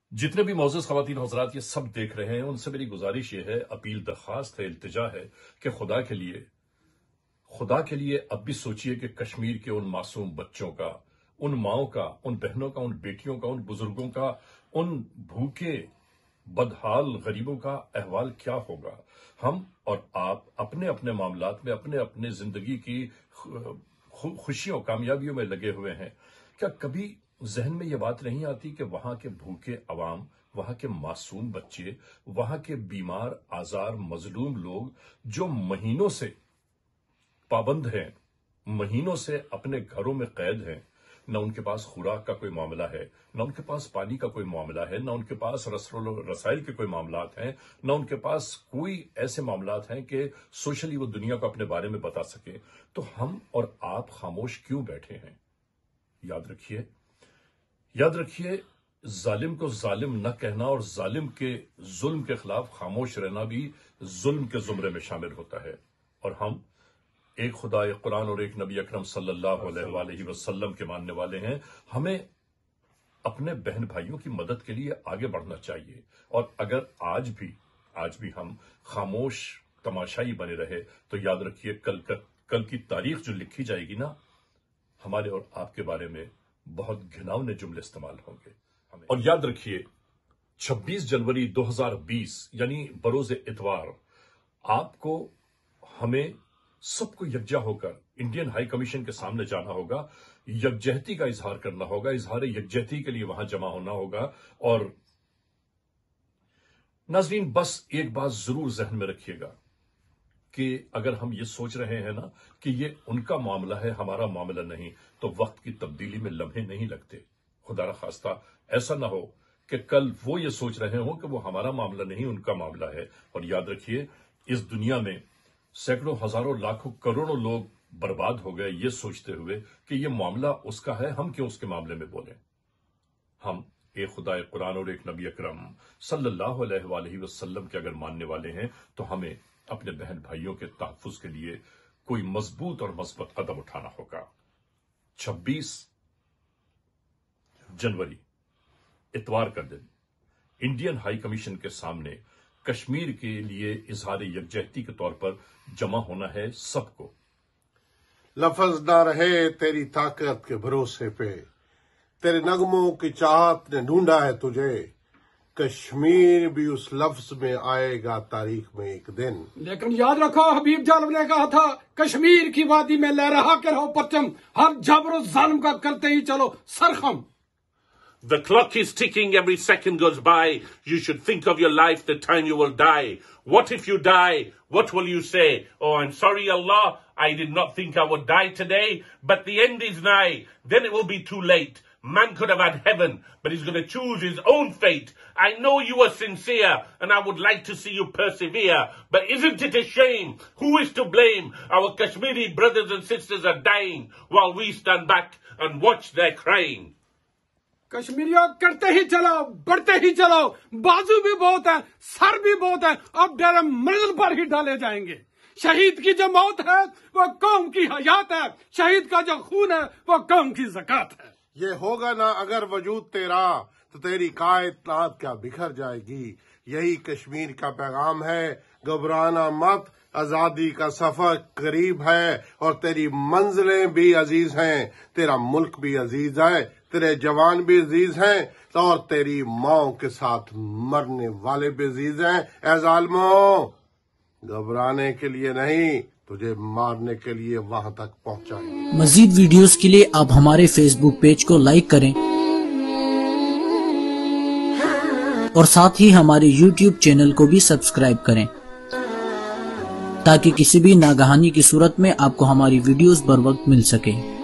जितने भी मौजूद ख़वातीन हज़रात ये सब देख रहे हैं, उनसे मेरी गुजारिश ये है, अपील, दरख्वास्त है, इल्तिजा है कि खुदा के लिए अब भी सोचिए कि कश्मीर के उन मासूम बच्चों का, उन माओं का, उन बहनों का, उन बेटियों का, उन बुजुर्गों का, उन भूखे बदहाल गरीबों का अहवाल क्या होगा। हम और आप अपने अपने मामलात में, अपने अपने जिंदगी की खुशियों, कामयाबियों में लगे हुए हैं। क्या कभी जहन में ये बात नहीं आती कि वहां के भूखे अवाम, वहां के मासूम बच्चे, वहां के बीमार, आजार, मजलूम लोग जो महीनों से पाबंद हैं, महीनों से अपने घरों में कैद हैं, न उनके पास खुराक का कोई मामला है, न उनके पास पानी का कोई मामला है, न उनके पास रसाइल के कोई मामलात हैं, न उनके पास कोई ऐसे मामलात हैं कि सोशली वो दुनिया को अपने बारे में बता सके, तो हम और आप खामोश क्यों बैठे हैं। याद रखिए, जालिम को जालिम न कहना और जालिम के जुल्म के खिलाफ खामोश रहना भी जुल्म के जुमरे में शामिल होता है। और हम एक खुदा, एक कुरान और एक नबी अकरम सल्लल्लाहु अलैहि वसल्लम के मानने वाले हैं। हमें अपने बहन भाइयों की मदद के लिए आगे बढ़ना चाहिए। और अगर आज भी हम खामोश तमाशाई बने रहे तो याद रखिए, कल की तारीख जो लिखी जाएगी ना, हमारे और आपके बारे में बहुत घिनौने जुमले इस्तेमाल होंगे। और याद रखिए, 26 जनवरी 2020 यानी बरोज इतवार, आपको, हमें सबको यकजा होकर इंडियन हाई कमीशन के सामने जाना होगा, यकजहती का इजहार करना होगा, इजहार यकजहती के लिए वहां जमा होना होगा। और नाज़रीन, बस एक बात जरूर जहन में रखिएगा कि अगर हम ये सोच रहे हैं ना कि ये उनका मामला है, हमारा मामला नहीं, तो वक्त की तब्दीली में लम्हे नहीं लगते। खुदा न खास्ता ऐसा ना हो कि कल वो ये सोच रहे हो कि वो हमारा मामला नहीं, उनका मामला है। और याद रखिए, इस दुनिया में सैकड़ों, हजारों, लाखों, करोड़ों लोग बर्बाद हो गए ये सोचते हुए कि ये मामला उसका है, हम क्यों उसके मामले में बोलें। हम एक खुदा, एक कुरान और एक नबी अकरम सल्लल्लाहु अलैहि वसल्लम के अगर मानने वाले हैं तो हमें अपने बहन भाइयों के तहफ्फुज के लिए कोई मजबूत और मस्बत कदम उठाना होगा। 26 जनवरी इतवार का दिन इंडियन हाई कमीशन के सामने कश्मीर के लिए इजहार यकजहती के तौर पर जमा होना है सबको। लफ्ज ना रहे तेरी ताकत के भरोसे पे, तेरे नगमों की चाहत ने ढूंढा है तुझे, कश्मीर भी उस लफ्ज में आएगा तारीख में एक दिन। लेकिन याद रखो, हबीब जालिम ने कहा था, कश्मीर की वादी में लहरा के रहो परचम, हर जबर जालिम का करते ही चलो सरखम। The clock is ticking, every second goes by. You should think of your life, the time you will die. What if you die? What will you say? Oh, I'm sorry, Allah, I did not think I would die today, but the end is nigh. Then it will be too late. Man could have had heaven, but he's going to choose his own fate. I know you are sincere, and I would like to see you persevere. But isn't it a shame? Who is to blame? Our Kashmiri brothers and sisters are dying, while we stand back and watch their crying. कश्मीरियों, करते ही चलो, बढ़ते ही चलो, बाजू भी बहुत है, sir भी बहुत है, अब डेरे मंजिल पर ही डाले जाएंगे। शहीद की जो मौत है वो कौम की हयात है, शहीद का जो खून है वो कौम की ज़कात है। ये होगा ना अगर वजूद तेरा, तो तेरी कायनात क्या बिखर जाएगी। यही कश्मीर का पैगाम है, घबराना मत, आजादी का सफर करीब है और तेरी मंजिलें भी अजीज हैं, तेरा मुल्क भी अजीज है, तेरे जवान भी अजीज हैं और तेरी माओं के साथ मरने वाले भी अजीज हैं। ऐ जालिमों, घबराने के लिए नहीं, तुझे मारने के लिए वहां तक पहुंचाएंगे। मजीद वीडियोस के लिए आप हमारे फेसबुक पेज को लाइक करें और साथ ही हमारे यूट्यूब चैनल को भी सब्सक्राइब करें, ताकि किसी भी नागहानी की सूरत में आपको हमारी वीडियोस बर वक्त मिल सके।